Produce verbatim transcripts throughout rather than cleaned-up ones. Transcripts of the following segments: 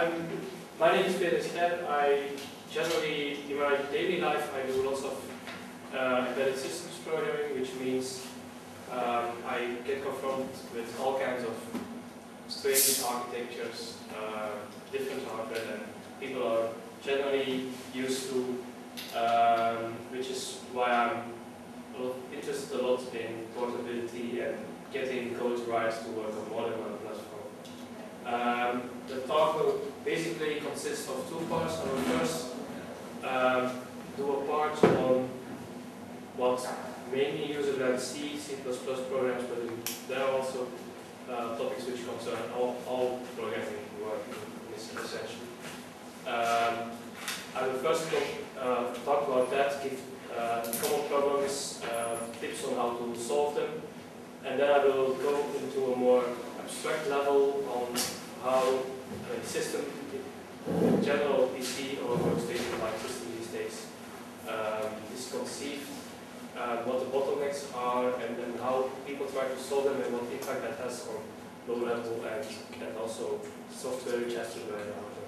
I'm, my name is Peter Scher. I generally, in my daily life, I do lots of uh, embedded systems programming, which means um, I get confronted with all kinds of strange architectures, uh, different hardware than people are generally used to, um, which is why I'm a lot, interested a lot in portability and getting code right to work on more than one platform. Um, the talk will basically consist of two parts. I will first um, do a part on what mainly users learn C, C plus plus programs, but there are also uh, topics which concern all, all programming work essentially. Um, I will first talk, uh, talk about that, give uh, common problems, uh, tips on how to solve them, and then I will go into a more abstract level on how a system, in general, P C or workstation-like system these days, um, is conceived, uh, what the bottlenecks are, and then how people try to solve them, and what impact that has on low level and, and also software which has to learn how to.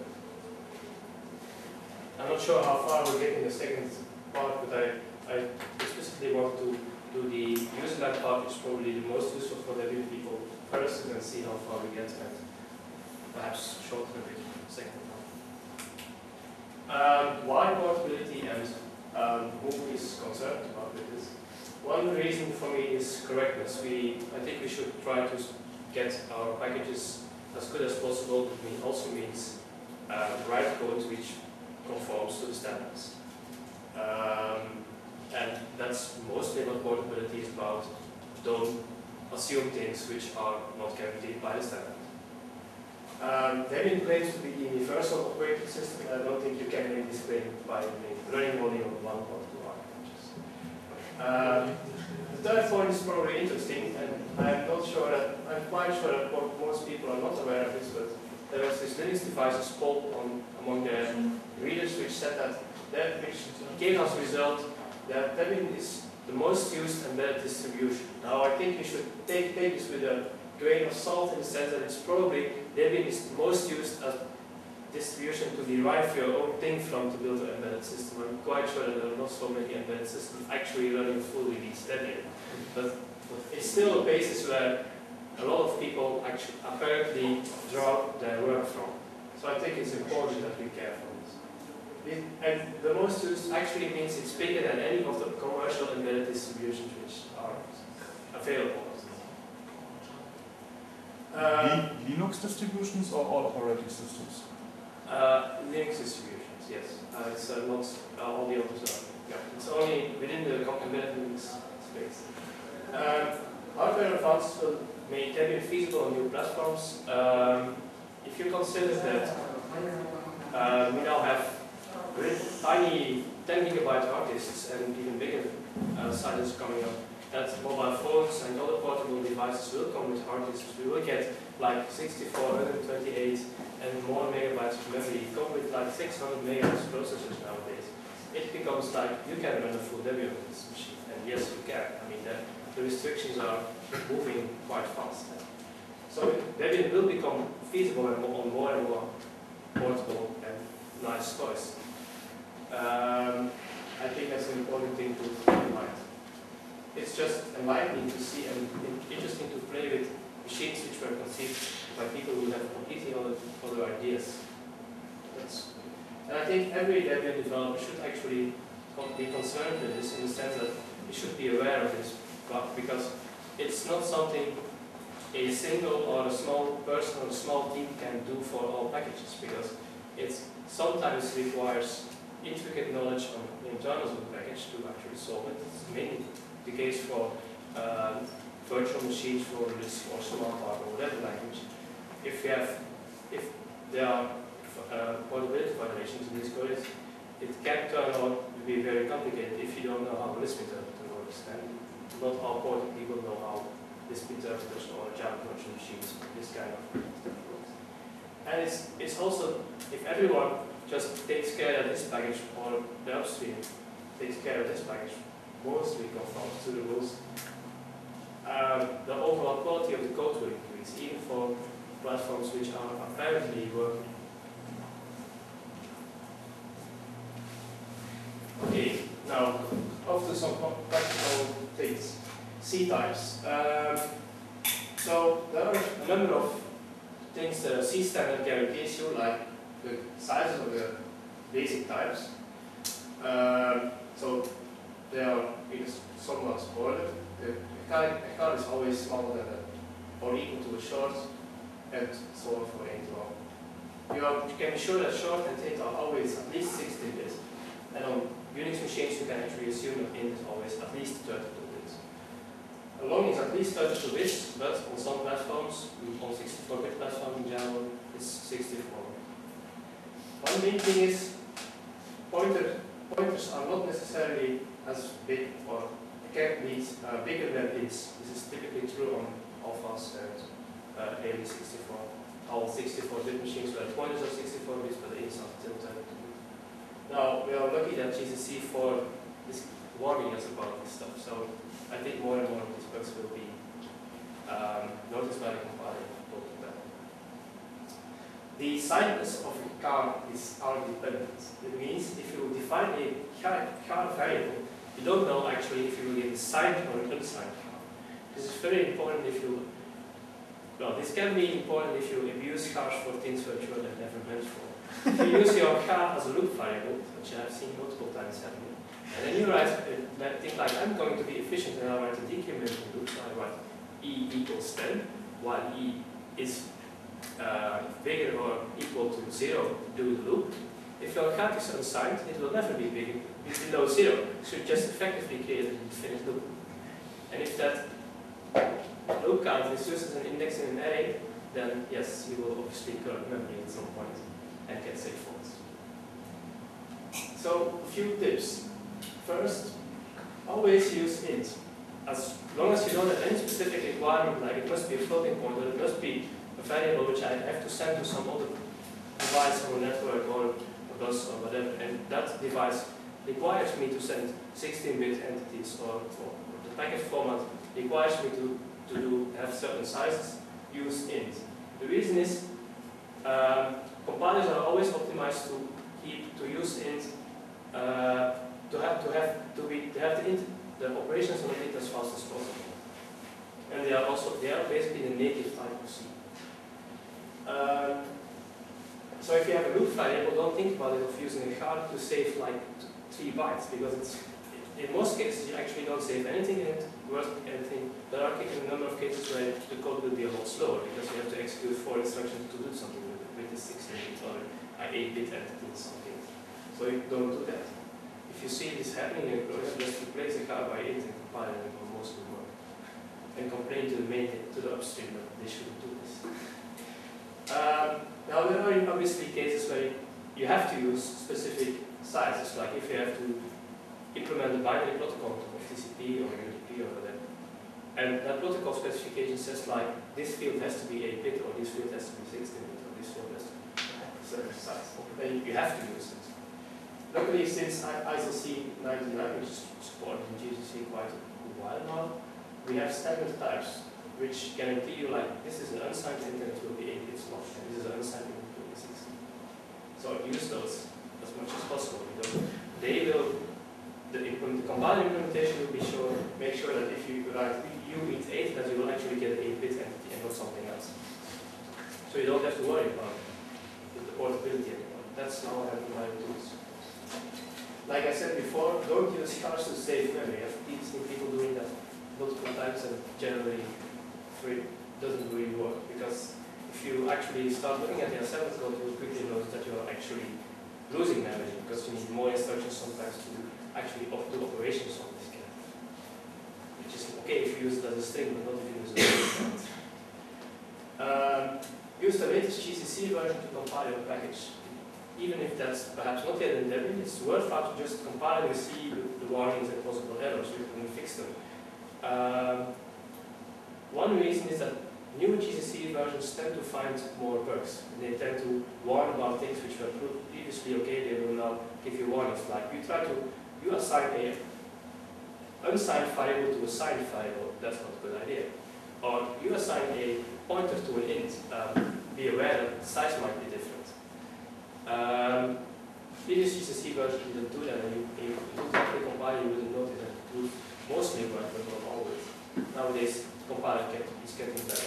I'm not sure how far we'll get in the second part, but I, I explicitly want to do the user lab part, which is probably the most useful for the people first, and then see how far we get, and perhaps shorten a bit the second part. Um, why portability and um, who is concerned about this? One reason for me is correctness. We, I think we should try to get our packages as good as possible. It also means uh, write code which conforms to the standards. Um, and that's mostly what portability is about. Don't assume things which are not guaranteed by the standard. Um, Debian claims to be the universal operating system, and I don't think you can make this claim by running only on one or two architectures. Um, the third point is probably interesting, and I'm not sure that, I'm quite sure that most people are not aware of this, but there was this Linux devices poll on, among the readers which said that, that which gave us a result that Debian is the most used embedded distribution. Now I think you should take, take this with a grain of salt in the sense that it's probably Debian is the most used as distribution to derive your own thing from to build an embedded system. I'm quite sure that there are not so many embedded systems actually running full release Debian. But it's still a basis where a lot of people actually apparently draw their work from. So I think it's important that we care for this. It, and the most used actually means it's bigger than any of the commercial embedded distributions which are available. Uh, Linux distributions or all operating systems? Uh, Linux distributions, yes. Uh, it's uh, not uh, all the others are. Yeah. It's only within the embedded Linux space. Um, hardware advances will make Debian feasible on new platforms. Um, if you consider that uh, we now have tiny ten gigabyte hard disks and even bigger uh, sizes coming up, that mobile phones and other portable devices will come with hard disks. We will get like sixty-four, one twenty-eight and more megabytes of memory. You come with like six hundred megahertz processors nowadays. It becomes like you can run a full Debian on this machine. And yes, you can. I mean, the, the restrictions are moving quite fast. So Debian will become feasible and more, on more and more portable and nice toys. Um, I think that's an important thing to keep in mind. It's just enlightening to see and interesting to play with machines which were conceived by people who have completely other, other ideas. That's, and I think every Debian developer should actually be concerned with this in the sense that he should be aware of this, but because it's not something a single or a small person or a small team can do for all packages, because it sometimes requires intricate knowledge on the internals of the package to actually solve it. It's mainly the case for uh, virtual machines for this or smart hard or whatever language. If you have, if there are uh, portability violations in this code, it can turn out to be very complicated if you don't know how Lisp interpreter works. And not all portable people know how Lisp interpreters or Java virtual machines, this kind of stuff works. And it's it's also, if everyone just takes care of this package or the upstream takes care of this package, mostly conforms to the rules, um, the overall quality of the code will increase, even for platforms which are apparently working Okay, now off to some practical things. C types. Um, so there are a number of things that a C standard guarantees you, like the sizes of the basic types. Um, so they are somewhat ordered. The card is always smaller than a, or equal to a short, and so on for int long. You, are, you can be sure that short and int are always at least sixteen bits. And on Unix machines, you can actually assume that int is always at least thirty-two bits. A long is at least thirty-two bits, but on some platforms, on sixty-four bit platform in general, it's sixty-four. One main thing is pointer, pointers are not necessarily as big or can be uh, bigger than ints. This is typically true on alphas and uh, A M D sixty-four. All sixty-four bit machines where the pointers are sixty-four bits, but the ints are still thirty-two. Now, we are lucky that G C C four is warning us about this stuff, so I think more and more of these bugs will be um, noticed by the compiler. The size of a car is R dependent. It means if you define a car, car variable, you don't know actually if you will get a signed or an unsigned car. This is very important if you, well, this can be important if you abuse cars for things which you are never meant for. If you use your car as a loop variable, which I have seen multiple times happening, and then you write a thing like, I'm going to be efficient and I write a decremental loop, so I write E equals ten, while E is uh, bigger or equal to zero to do the loop. If your car is unsigned, it will never be bigger, it's below zero. So you just effectively create an infinite loop. And if that loop count is used as an index in an array, then yes, you will obviously corrupt memory at some point and get safe faults. So, a few tips. First, always use int. As long as you know that any specific requirement, like it must be a floating point, or it must be a variable which I have to send to some other device on a network or a bus or whatever, and that device requires me to send sixteen bit entities, or, or the packet format requires me to, to do, have certain sizes, use int. The reason is um, compilers are always optimized to keep to use int uh, to have to have to be to have the int the operations on the int as fast as possible, and they are also they are basically the native type of C. Um, so if you have a loop variable, don't think about it of using a char to save like three bytes, because it's in most cases you actually don't save anything in it, worst anything. There are a number of cases where the code will be a lot slower because you have to execute four instructions to do something with it, with the sixteen bit or eight bit entity in some cases. So you don't do that. If you see this happening in a program, just replace the char by int and compile it, and it will mostly work. And complain to the main to the upstream that they shouldn't do this. Um, now there are obviously cases where you have to use specific sizes, like if you have to implement the binary protocol of T C P or U D P or whatever. And that protocol specification says like, this field has to be eight bit, or this field has to be sixteen bit, or this field has to be a certain size. Then you have to use it. Luckily, since I S O C ninety-nine, which is supported in G C C quite a while now, we have standard types which guarantee you like, this is an unsigned int and it will be eight bits long, and this is an unsigned int and it will be sixteen. So use those as much as possible, because they will, the, implement, the compiler implementation will be sure, make sure that if you write u int eight, that you will actually get an eight bit entity and not something else. So you don't have to worry about the portability anymore. That's how I have my tools. Like I said before, don't use chars to save memory. I've seen people doing that multiple times, and generally it doesn't really work, because if you actually start looking at the assembly code, you will quickly notice that you are actually losing memory, because you need more instructions sometimes to actually op do operations on this cat. Which is okay if you use it as a string, but not if you use it as a string. Um, use the latest G C C version to compile your package. Even if that's perhaps not yet in Debian, it's worthwhile to just compile and see the, the warnings and possible errors so you can fix them. Um, one reason is that new G C C versions tend to find more bugs. They tend to warn about things which were previously okay, they will now give you warnings. Like you try to, you assign a unsigned variable to a signed variable, that's not a good idea. Or you assign a pointer to an int, um, be aware that the size might be different. Um, previous G C C version didn't do that, and you, you do that the compiler, you wouldn't notice that it would mostly work, but not always. Nowadays, the compiler get, is getting better.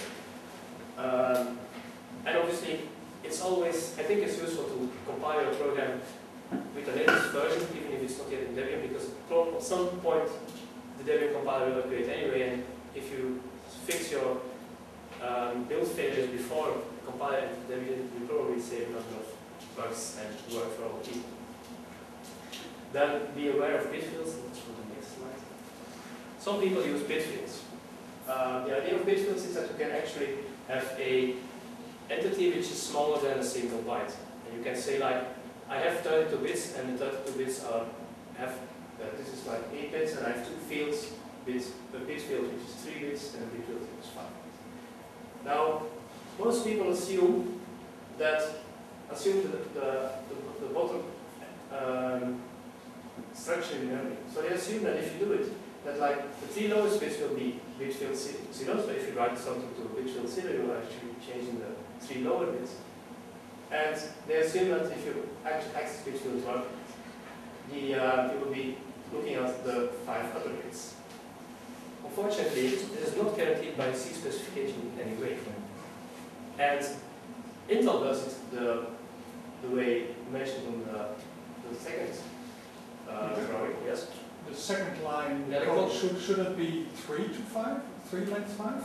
Um, and obviously, it's always, I think it's useful to compile your program with the latest version, even if it's not yet in Debian, because at some point the Debian compiler will upgrade anyway, and if you fix your um, build failures before the compiler enters Debian, you probably save a number of bugs and work for all people. Then be aware of bit fields. Let's go to the next slide. Some people use bit fields. Uh, the idea of bit fields is that you can actually have a entity which is smaller than a single byte. And you can say like, I have thirty-two bits, and the thirty-two bits are have uh, this is like eight bits, and I have two fields, bits, a bit field which is three bits, and a bit field which is five bits. Now, most people assume that assume the the, the, the bottom um, structure in memory. So they assume that if you do it, that like the three lowest bits will be bit field zero. So if you write something to bit field zero, you will actually be changing the three lower bits. And they assume that if you actually access bit field one, the uh, you will be looking at the five other bits. Unfortunately, it is not guaranteed by the C specification in any way. And Intel does it the the way mentioned on the, the second uh, drawing. Yes. The second line, Yeah, code, should, should it be three to five? three length five?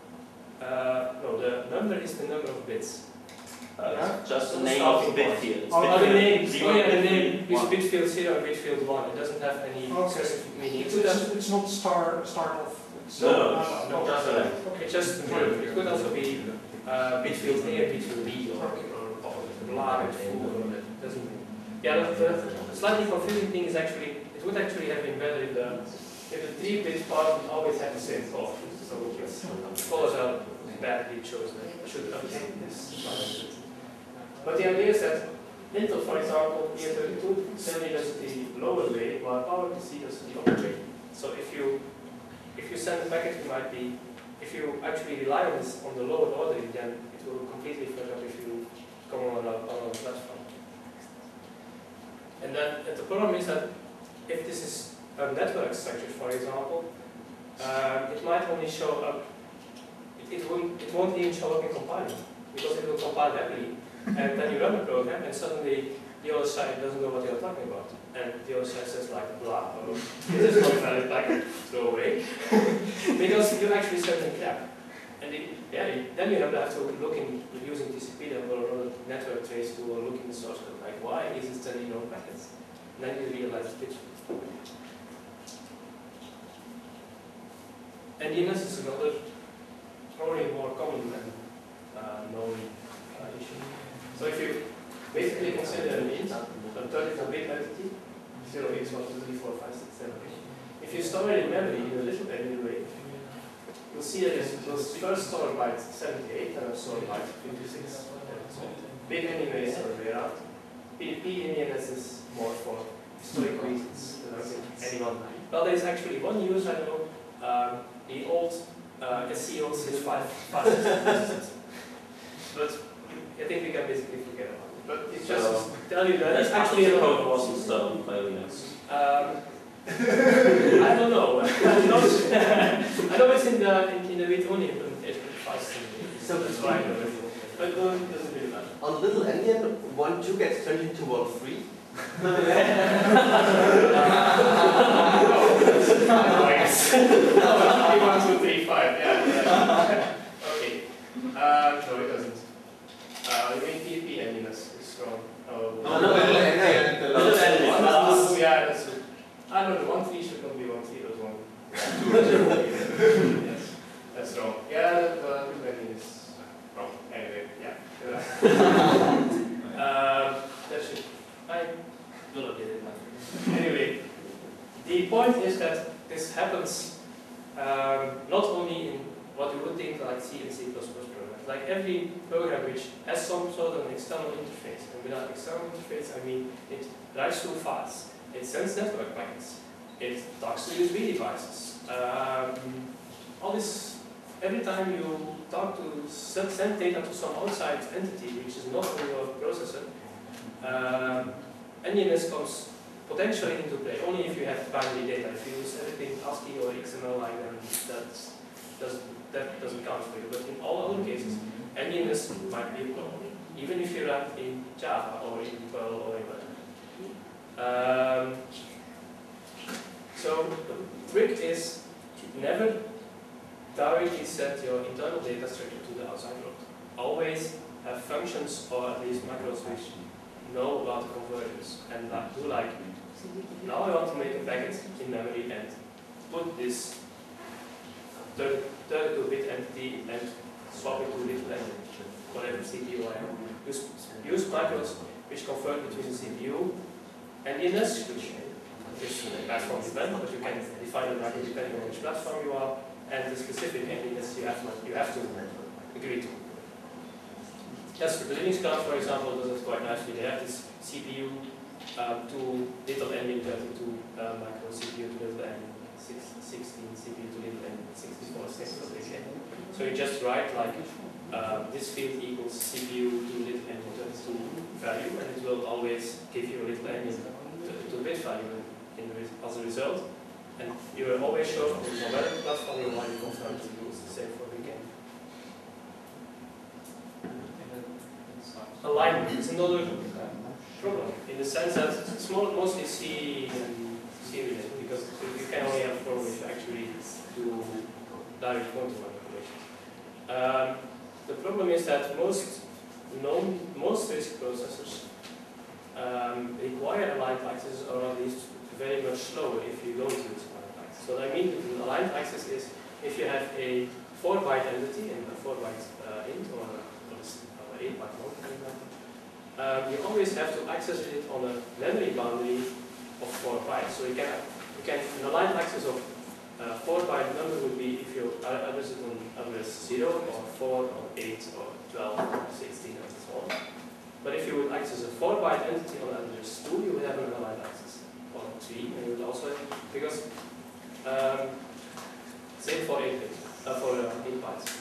Uh, no, the number is the number of bits. Uh, Yeah. Just the name of the bit field. Oh, Oh, the name, Zero, oh yeah, the name is one. bit field zero and bit field one. It doesn't have any Okay. specific meaning. It's, It could it's, have, it's not star, start off. It's No, no, uh, no, just a length. Okay. it's just it could also be uh, bit field A and bit field B or, or, or blah and full. Or it doesn't mean. Yeah, the, the slightly confusing thing is actually it would actually have been better if the if the three bit part would always have the same color. So it's, the colors are badly chosen. I should update this. But the idea is that Intel, for example, E thirty-two semi does it the lower way, while PowerPC does it the upper way. So if you if you send a packet, you might be if you actually rely on this on the lower ordering, then it will completely fuck up if you come on a, on a platform. And then and the problem is that if this is a network structure, for example, um, it might only show up. It, it won't. It won't even show up in compiling because it will compile happily, and then you run the program, and suddenly the other side doesn't know what you're talking about, and the other side says like blah, or this is not valid, like throw away, because you actually sending crap. And it, yeah, it, then you have to, have to look in using T C P or another network trace tool or look in the source code, like why is it sending no packets? And then you realize it's pitch. And D N S is another, probably more common than uh, known uh, issue. So if you basically consider an int, a thirty-four bit entity, zero, eight, one, two, three, four, five, six, seven, eight. If you store it in memory in a little bit anyway, you'll see that it was first stored byte seventy-eight and stored byte fifty-six. So big anyways are way out. P D P in D N S is more for historic reasons than I think anyone. Well, there's actually one use I know, um, the old uh, S C O six five five. But I think we can basically forget about it. But it's just So, to tell you that it's actually actually the a code wasn't stolen by Linux. Um, I don't know. I know it's, I know it's in the in, in the read-only implementation. So that's why I know it. But no, it doesn't really matter. On little endian, one two gets turned into one three. No, I guess. No, one, two, three, five. Yeah. yeah. Okay. Uh, no, it doesn't. Uh, you mean P H P endiness is strong. Oh. No, little endian. Little endian. Oh, yeah, that's it. I don't know. One three should not be one three. It was one. Yes, that's wrong. Yeah, the little endian is wrong. Anyway, yeah. um, that should. I will not get it. Anyway, the point is that this happens um, not only in what you would think like C and C plus plus programs. Like every program which has some sort of an external interface, and without external interface, I mean it writes through files, it sends network packets, it talks to U S B devices. Um, all this, every time you talk to send, send data to some outside entity which is not on your processor, um, Handiness comes potentially into play only if you have binary data. If you use everything ASCII or X M L like then that's, doesn't, that doesn't count for you. But in all other cases, handiness might be a problem, even if you run in Java or in Perl or in whatever. Um, so the trick is never directly set your internal data structure to the outside world. Always have functions or at least macros which know about the converters and like, do like, now I want to make a packet in memory and put this thirty-two bit entity and swap it to little n, whatever C P U I have. Use, use macros which convert between the C P U and handiness, which is platform dependent, but you can define the macro depending on which platform you are, and the specific handiness you have to, you have to agree to. Yes, the Linux kernel, for example, does it quite nicely. They have this C P U um, to little n in thirty-two uh, micro, C P U to little n sixteen, C P U to little n sixty-four, so you just write like uh, this field equals C P U to little n thirty-two value, and it will always give you a little n in thirty-two bit value in, in, as a result. And you will always show no matter the platform you want, you confirm to use the same for the weekend. Alignment is another problem in the sense that it's more, mostly C and C related, because you can only have a problem if you actually do direct quantum manipulation. Um, the problem is that most known, most RISC processors um, require aligned access, or at least very much slower if you don't use aligned access. So what I mean with aligned access is if you have a four byte entity and a four byte uh, int or eight byte long, for example, um, you always have to access it on a memory boundary of four bytes. So you can, you can an aligned access of uh, four byte number would be if you address it on address zero or four or eight or twelve or sixteen and so on. But if you would access a four byte entity on address two, you would have an aligned access. Or three, and you would also have, because um, same for eight bits, uh, for uh, eight bytes.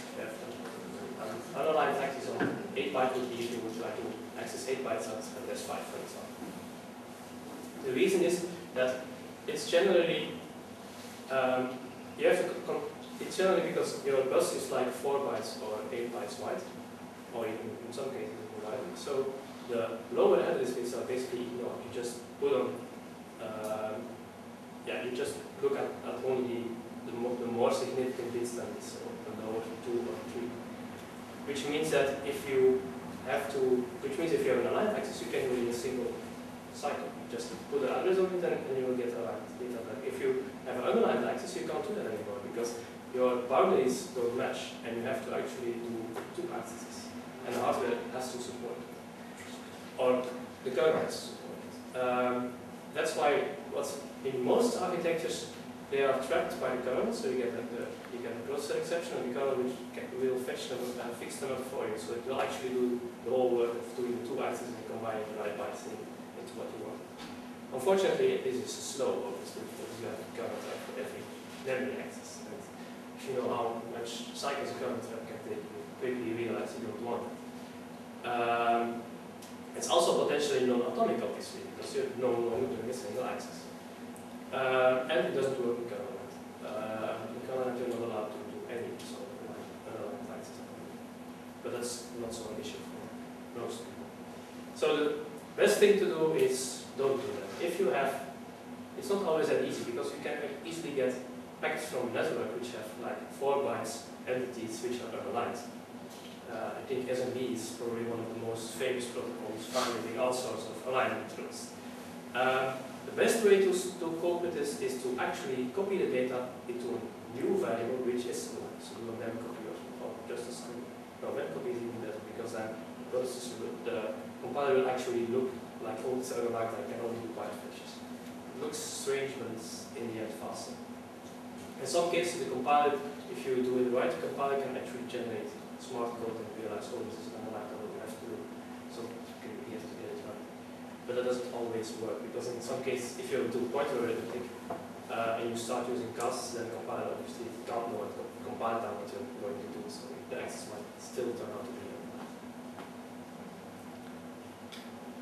Um, unaligned access on eight byte would be if you would like to access eight bytes at address five, for example. The reason is that it's generally um, you have to con it's generally because your bus is like four bytes or eight bytes wide, or even in some cases wider. So the lower address bits are basically ignored. You just put on um, yeah, you just look at, at only the, mo the more significant bits than this, so the lower two or three. Which means that if you have to, which means if you have an aligned access, you can do it in a single cycle. Just put the address on it and, and you will get aligned data back. If you have an unaligned access, you can't do that anymore because your boundaries don't match and you have to actually do two accesses. And the hardware has to support it. Or the kernel has to support it. Um, that's why what's in most architectures, they are trapped by the kernel, so you get like the you get a processor exception, and the kernel which can, will fetch them and fix them up for you. So it will actually do the whole work of doing the two accesses and combining the right bytes in, into what you want. Unfortunately, this is slow, obviously, because you have a kernel trap for every memory access. And if you know how much cycles a kernel trap can take, you quickly realize you don't want it. Um, it's also potentially non-atomic, obviously, because you're no longer doing a single access. Uh, and it doesn't work in kernel land. Uh, in kernel land you're not allowed to do any sort of unaligned access. But that's not so an issue for most people. So the best thing to do is don't do that. If you have, it's not always that easy because you can easily get packets from a network which have like four bytes entities which are unaligned. Uh, I think S M B is probably one of the most famous protocols targeting all sorts of alignment rules. Uh, The best way to, to cope with this is to actually copy the data into a new variable, which is so do a mem copy or, or just a string. No, mem copy is even better because then the, the compiler will actually look like all this other like I can only do byte fetches. It looks strange, but it's in the end faster. In some cases, the compiler, if you do it right, the compiler can actually generate smart code and realize, oh, this is unlike what we have to do. So you have to get it right. But that doesn't always work because in some cases, if you do pointer arithmetic uh, and you start using casts, then the compiler obviously can't know what to compile down what you're going to do, so the access might still turn out to be unaligned.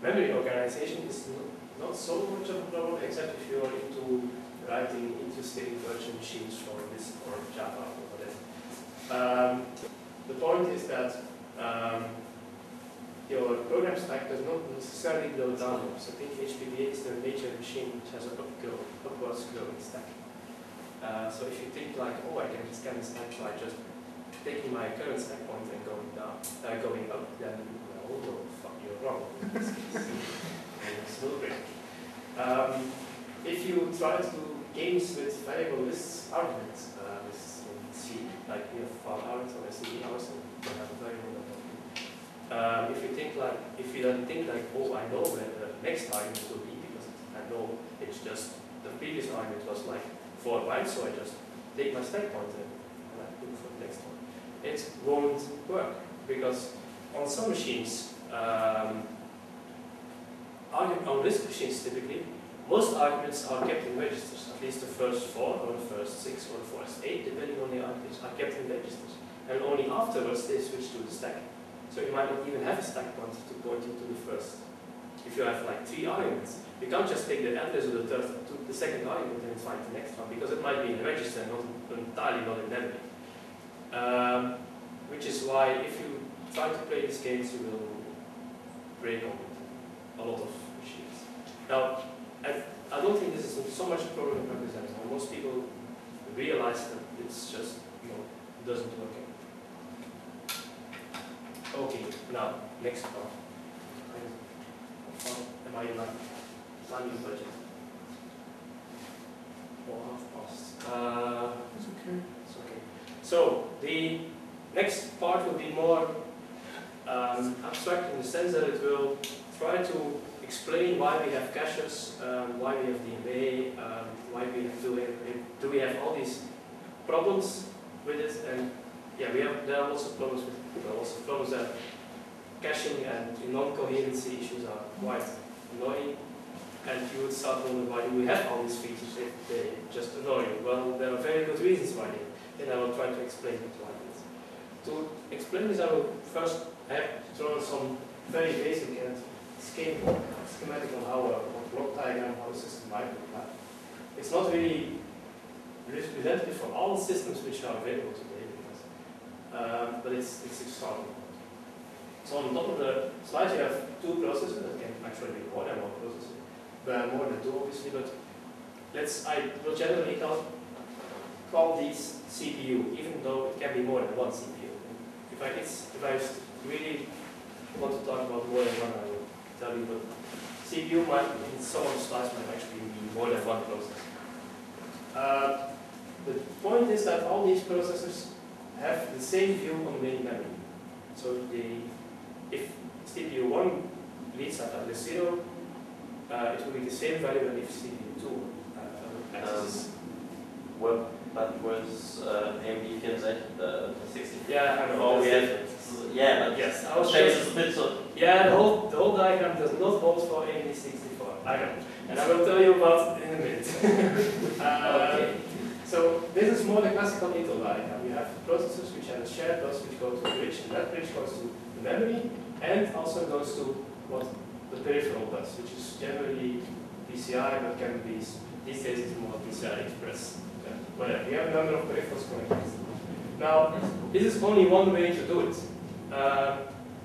memory organization is not, not so much of a problem, except if you are into writing interesting virtual machines for this or Java or whatever. Um, the point is that um, your program stack does not necessarily go downwards. I think H P D A is the major machine which has an upgrow, upwards growing stack. Uh, so if you think like, oh, I can scan the stack by just taking my current stack point and going down, uh, going up, then well, no, fuck, you're wrong in this case. It's no break. Um, if you try to games with variable lists arguments, uh, with C, like we have file hours or S C D hours, and you have a variable. Um, if you think like, if you then think like, oh, I know where the next argument will be because I know it's just the previous argument was like four bytes, so I just take my stack pointer and I look for the next one. It won't work because on some machines, um, argument on RISC machines typically, most arguments are kept in registers. At least the first four, or the first six, or the first eight, depending on the arguments, are kept in registers, and only afterwards they switch to the stack. So you might not even have a stack pointer to point you to the first. If you have like three arguments, you can't just take the address of the third to the second argument and find the next one, because it might be in a register and not entirely not in memory. Um, which is why if you try to play these games, you will break on a lot of machines. Now, I, I don't think this is so much a problem in representing. Most people realize that it's just, you know, doesn't work. Okay, now, next part. Am I in my time budget? Or half past? Uh, It's okay. it's okay. So, the next part will be more um, abstract in the sense that it will try to explain why we have caches, um, why we have D M A, um, why we have to, do we have all these problems with it, and yeah, we have, there are also problems with it. There are also problems that caching and non-coherency issues are quite annoying, and you would start wondering why do we have all these features if they just annoy you. Well, there are very good reasons why they, and I will try to explain it why it is. To explain this, I will first have drawn some very basic and scheme, schematic on how a, a block diagram, how a system might look like. It's not really representative for all systems which are available today. Um, but it's, it's extraordinary. So on top of the slide you have two processors, that can actually be more than one processor, but more than two obviously, but let's, I will generally call, call these C P U, even though it can be more than one C P U. If I, it's, if I really want to talk about more than one, I will tell you, but C P U might, in some of the slides, might actually be more than one processor. Uh, the point is that all these processors have the same view on main memory. So the, if C P U one leads at address zero, uh, it will be the same value than if C P U two uh, accesses. Um, well, that was uh, A M D F Z, the, the sixty-four. Yeah, I know. Oh, that's yeah. different. Yeah, but yes, I was changes just, a bit so. yeah, the whole, the whole diagram does not hold for A M D sixty-four. I know. And I will tell you about it in a minute. uh, Okay. So this is more the classical Intel diagram. You have processors which have a shared bus which go to the bridge, and that bridge goes to the memory and also goes to what the peripheral bus, which is generally P C I, but can be, these days it's more P C I Express. Okay. Whatever. You have a number of peripherals connected. Now, this is only one way to do it. Uh,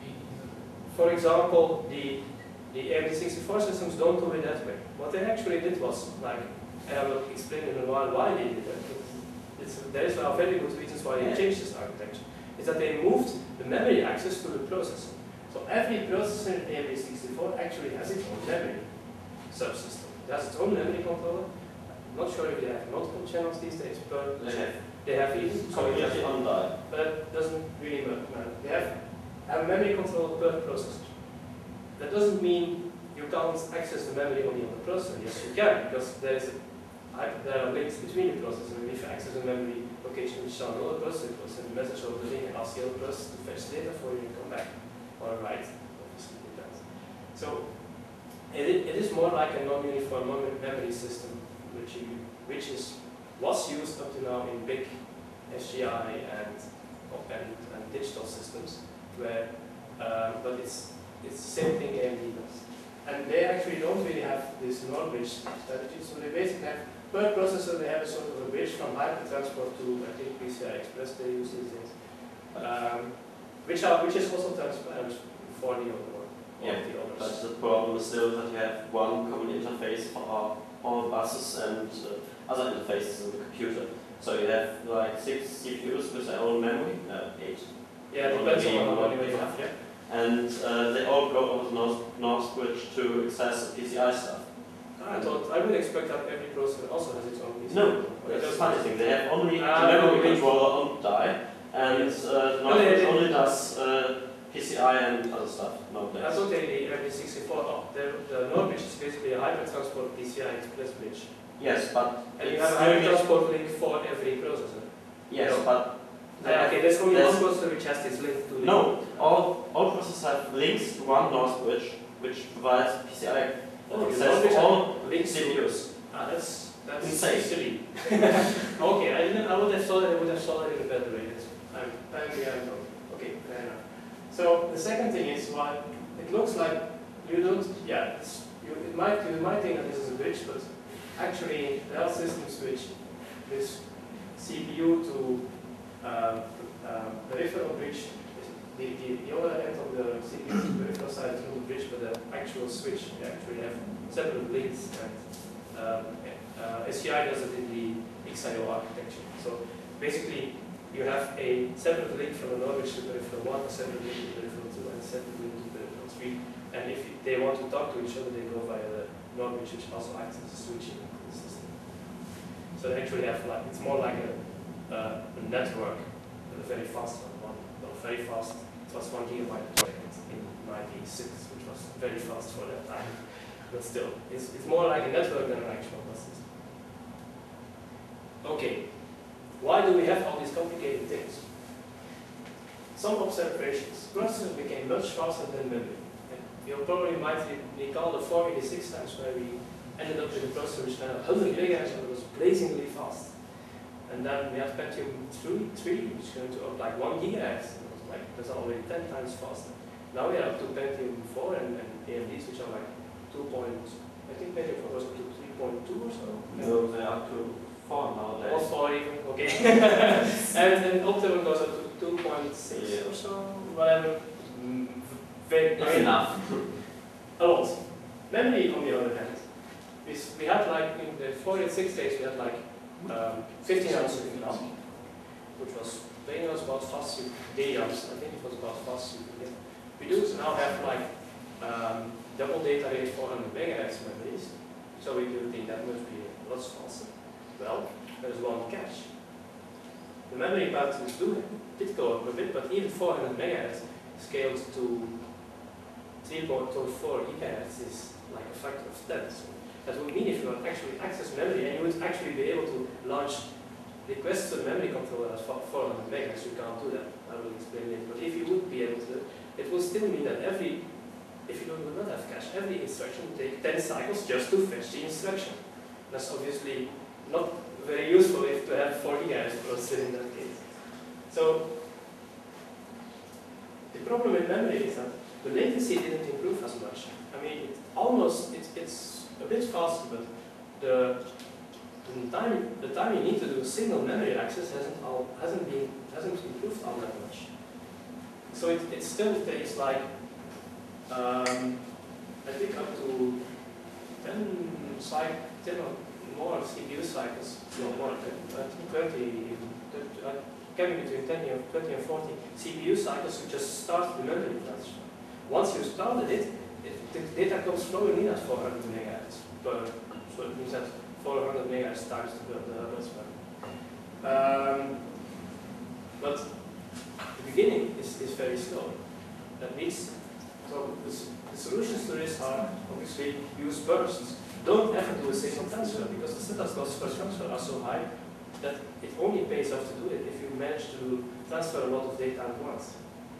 for example, the the A M D sixty-four systems don't do it that way. What they actually did was like, and I will explain in a while why they did that. It's, there is now very good reasons why they changed this architecture. Is that they moved the memory access to the processor. So every processor in A M D sixty-four actually has its own memory subsystem. It has its own memory controller. I'm not sure if they have multiple channels these days, but They have. they have even. So it Completely has, on die. but it doesn't really matter. They have, have a memory controller per processor. That doesn't mean you can't access the memory only on the processor. Yes, you can, because there is a there are links between the processors, and if you access a memory location which is on another processor, it will send a message over the link and ask the other processor to fetch data for you and come back. Or write, obviously it depends. So it, it is more like a non-uniform memory system, which you, which is was used up to now in big S G I and and, and digital systems, where uh, but it's it's the same thing A M D does. And they actually don't really have this NOR bridge strategy, so they basically have, per processor they have a sort of a bridge from hypertransport to, I think, P C I Express they use these days, um, which, are, which is also transparent for the other one. Yeah, the others. but the problem is still that you have one common interface for all, all buses and uh, other interfaces in the computer. So you have like six C P Us with their own memory, uh, eight. Yeah, it depends on how many you have, yeah. And uh, they all go over the North, North Bridge to access the P C I stuff. I thought, I would expect that every processor also has its own P C I. No, that's the funny thing. They have only Ah, the memory okay. controller on the die, and Yes. uh, No, North they- Bridge they- only does uh, P C I and other stuff I nowadays. thought they have the sixty-four, oh, the, the NOR bridge is basically a hypertransport P C I Express bridge. Yes, but And you it's have a doing it- hypertransport link for every processor. Yes, No. but they Ah, have- okay, there's only there's- one processor which has this link to the... no, all all processors have links to one North Bridge, which provides P C I Oh, the access NOR bridge for all has links C to... P Us. Ah, that's... That's Insane. silly. Okay, I didn't... I would have thought I would have thought it in a better way. It's- I'm... Apparently I'm wrong. Okay, fair enough. So, the second thing is why it looks like you don't... Yeah, it's, you, it might, you might think that this is a bridge, but actually there are systems which this C P U to um, um, peripheral bridge, the, the, the other end of the C P U to peripheral side is not a bridge, but an actual switch. They actually have separate links, and um, uh, S C I does it in the X I O architecture. So basically, you have a separate link from the NOR bridge to peripheral one, a separate link to peripheral two, and a separate link to peripheral three. And if they want to talk to each other, they go via the NOR bridge, which also acts as a switching system. So they actually have like, it's more like a, uh, a network, a very fast one, one, well, very fast. It was one gigabyte per second in ninety-six, which was very fast for that time. But still, it's, it's more like a network than an actual bus system. Okay, why do we have all these complicated things? Some observations. Processors became much faster than memory. You probably might recall the four eighty-six times where we ended up with a processor which ran at one hundred megahertz and it was blazingly fast. And then we have Pentium three, which is going to up like one gigahertz. It was like, that's already ten times faster. Now we are up to Pentium four and, and A M Ds which are like two point, I think Pentium four was up to three point two or so. No, they're up to four Or nowadays. four even, okay. and then Optimum goes up to two point six Yeah. or so, whatever. Mm, Very, That's enough. a lot. Memory, on the other hand, is we had like in the four eighty-six days we had like um, fifteen hours of RAM, which was playing us about fast C P U. I think it was about fast C P U. We do now have like um, double data rate four hundred megahertz memories, so we do think that must be a lot faster. Well, there's one catch. The memory patterns do did go up a bit, but even four hundred megahertz scaled to three point four gigahertz is like a factor of ten. So that would mean if you want actually access memory and you would actually be able to launch requests to the memory controller at four hundred megahertz, you can't do that. I will explain later. But if you would be able to, it will still mean that every, if you do not have cache, every instruction will take ten cycles just to fetch the instruction. That's obviously not very useful if to have four gigahertz processor in that case. So the problem with memory is that the latency didn't improve as much. I mean, it almost, it's, it's a bit faster, but the, the time the time you need to do single memory access hasn't all hasn't been hasn't improved all that much. So it, it still takes like um, I think up to ten cycle, ten or more C P U cycles, no more, I think twenty, even, uh, coming between ten and twenty and forty C P U cycles to just start the memory transfer. Once you started it, it, the data comes flowing in at four hundred megahertz per, so it means that four hundred megahertz times the, the bus um, But the beginning is, is very slow. That means, so the, the solutions to this are obviously use bursts. Don't ever do a single transfer because the setup costs per transfer are so high that it only pays off to do it if you manage to transfer a lot of data at once.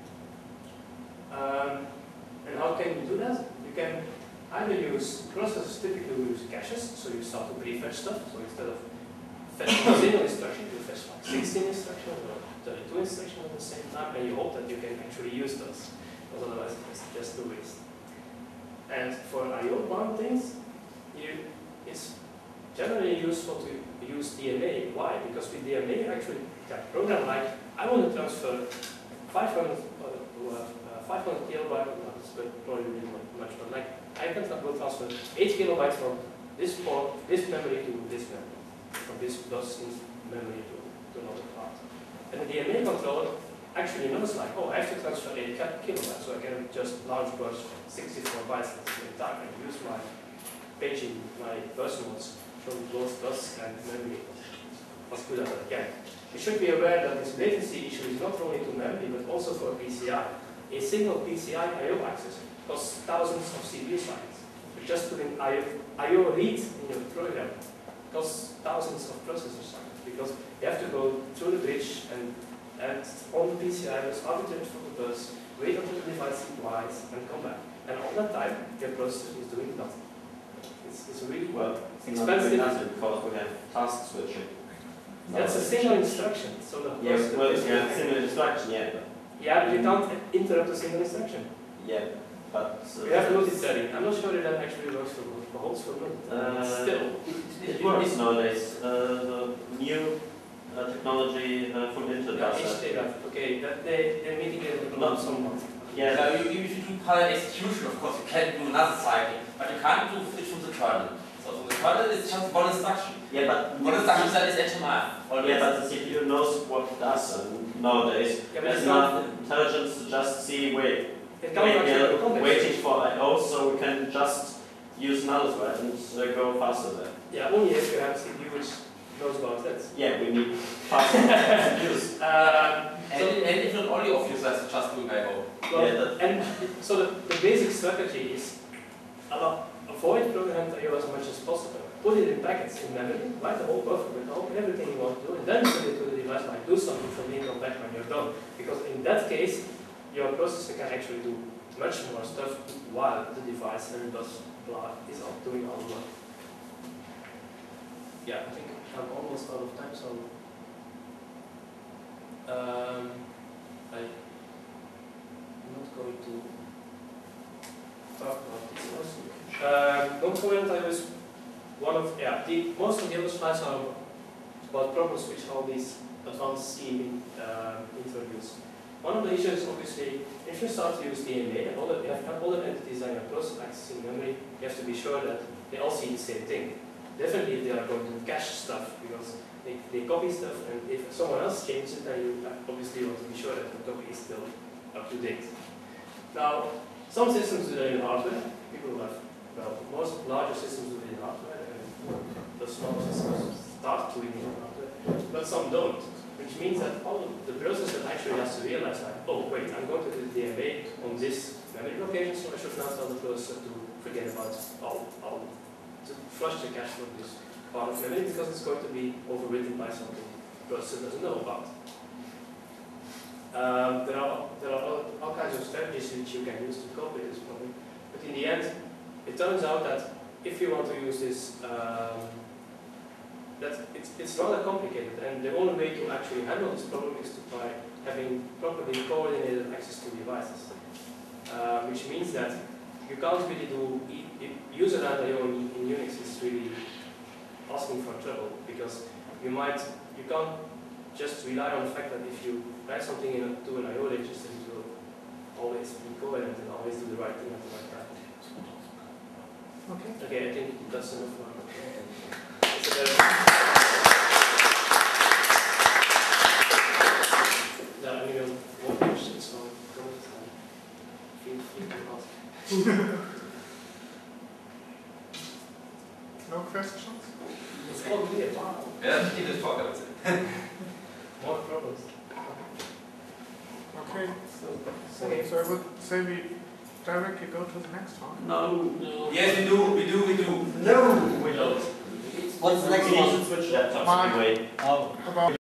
Um, and how can you do that? You can either use, processors typically use caches, so you start to pre-fetch stuff, so instead of fetching a single instruction, you fetch like sixteen instructions or thirty-two instructions at the same time, and you hope that you can actually use those, because otherwise it's just a waste. And for I O bound things, you, it's generally useful to use D M A. Why? Because with D M A, actually, you can program like, I want to transfer five hundred, uh, uh, five hundred kilobytes, no, it's probably really much, but like, I can will transfer eight kilobytes from this port, this memory to this memory, from this bus memory to, to another part. And the D M A controller actually knows like, oh, I have to transfer eight kilobytes, so I can just large burst sixty-four bytes at the same time and use my paging, my bus nodes from both bus and memory as good as I can. You should be aware that this latency issue is not only to memory, but also for P C I. A single P C I I O access costs thousands of C P U cycles. But just doing I O, I O read in your program costs thousands of processor cycles, because you have to go through the bridge and, and on the P C I bus, arbitrage from the bus, wait until the device replies, and come back. And all that time, your processor is doing nothing. It's, it's really Well, expensive. not doing because we have task switching. That's a single instruction, so the Yeah, processor well, is- yeah, similar instruction, yeah, but yeah, but you can't interrupt a single instruction. yeah, but uh, We have multi-threading. I'm not sure that that actually works for both, but holds for both. Uh, Still, it works nowadays. Uh, the new uh, technology uh, from Intel yeah, does each that. data. Okay, that they they mitigate Not someone. Yeah, So you, you should do parallel execution, of course, you can do another cycle, but you can't do it from the kernel. So from the kernel is just one instruction. yeah, but One instruction set is H M I. yeah, but the C P U knows what it does, and nowadays Yeah, but there's it's not. enough intelligence to just see, wait, It can't wait, actually yeah, go complex. waiting for I O, so we can just use another thread and uh, go faster there. Yeah, only if you have a C P U which knows about that. Yeah, we need faster C P Us. Um, And, so, and if not all your users are just doing I O. well, Yeah, that- and so the, the basic strategy is allow, avoid programmed I O as much as possible. Put it in packets in memory, write the whole buffer with all, everything you want to do, and then send it to the device like do something for me and come back when you're done. Because in that case, your processor can actually do much more stuff while the device and bus blah is all doing all the work. Yeah, I think I'm almost out of time, so um, I'm not going to talk about this also. Uh, non-coherent I O is one of, yeah, the, most of the other slides are about problems which all these advanced scheming uh, introduce. One of the issues, obviously, if you start to use D M A and other, you have other entities on your process accessing memory, you have to be sure that they all see the same thing. Definitely they are going to cache stuff because they, they copy stuff, and if someone else changes it, then you obviously want to be sure that the copy is still up to date. Now, some systems do that in hardware. People have, well, most larger systems do it in hardware, and the smaller systems start doing it in hardware, but some don't. Which means that all the processor actually has to realize like, oh wait, I'm going to do the D M A on this memory location, so I should now tell the processor to forget about all, all to flush the cache from this part of memory because it's going to be overwritten by something the processor doesn't know about. Um, there are there are all, all kinds of strategies which you can use to cope with this problem, but in the end, it turns out that if you want to use this. Um, That it's, it's rather complicated, and the only way to actually handle this problem is to by having properly coordinated access to devices. Uh, which means that you can't really do e e user and I O in, in Unix is really asking for trouble, because you might you can't just rely on the fact that if you write something in a, to an I O register, it will always be coherent and always do the right thing at the right time. Okay. Okay, I think that's enough for now. Yeah, I mean, one question, so go ahead. Feel free to ask. No questions? It's all weird. Wow. Yeah, you just talk about it. More problems. Okay, So, so, so I would say we directly go to the next one. No, no. Yes, we do, we do, we do. No! We don't. What's the next We need one? to switch laptops Mark. anyway. Oh. About